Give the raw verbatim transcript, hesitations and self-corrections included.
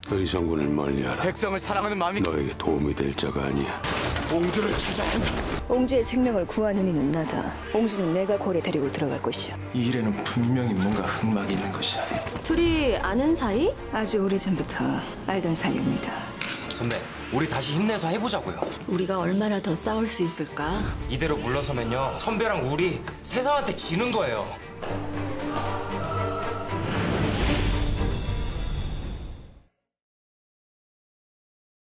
의성군을 멀리하라. 백성을 사랑하는 마음이 너에게 도움이 될 자가 아니야. 옹주를 찾아야 한다. 옹주의 생명을 구하는 이는 나다. 옹주는 내가 고래 데리고 들어갈 것이야. 이 일에는 분명히 뭔가 흑막이 있는 것이야. 둘이 아는 사이? 아주 오래전부터 알던 사이입니다. 선배, 우리 다시 힘내서 해보자고요. 우리가 얼마나 더 싸울 수 있을까? 이대로 물러서면요, 선배랑 우리 세상한테 지는 거예요.